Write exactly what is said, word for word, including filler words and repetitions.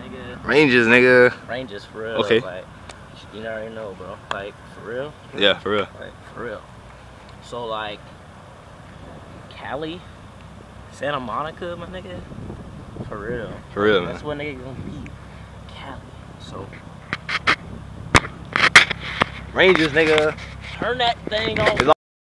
nigga. Ranges, nigga. Ranges, for real. Okay. Like, you already know, bro. Like, for real? Yeah, for real. Like, for real. So, like, Cali, Santa Monica, my nigga. For real. For real, That's man. what nigga gonna be. Cali. So, Ranges, nigga. turn that thing on.